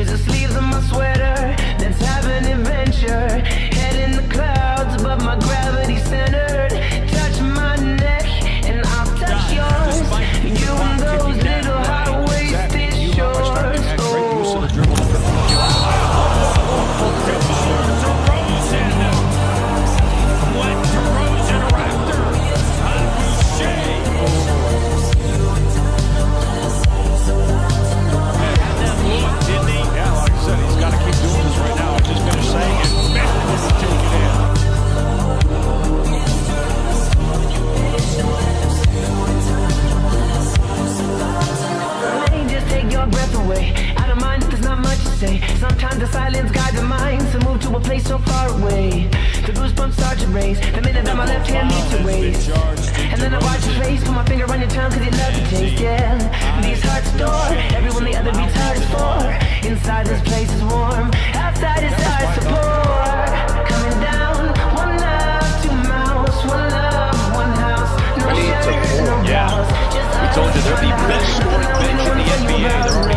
Use the sleeves of my sweater. Let's have an adventure. Head in the clouds, but my gravity centered. Touch my neck, and I'll touch yours. You and those little high-waisted shorts. Sometimes the silence guides the mind to move to a place so far away. The goosebumps start to raise the minute that my left hand meets your waist. And then I watch your face, put my finger on your tongue cause you love the taste, yeah. These hearts adore everyone the other beats heart is for. Inside this place is warm, outside is ice to pour. Coming down, one love, two mouths, one love, one house. No shirt, no blouse, just we told you they're the best scoring bench in the NBA. They're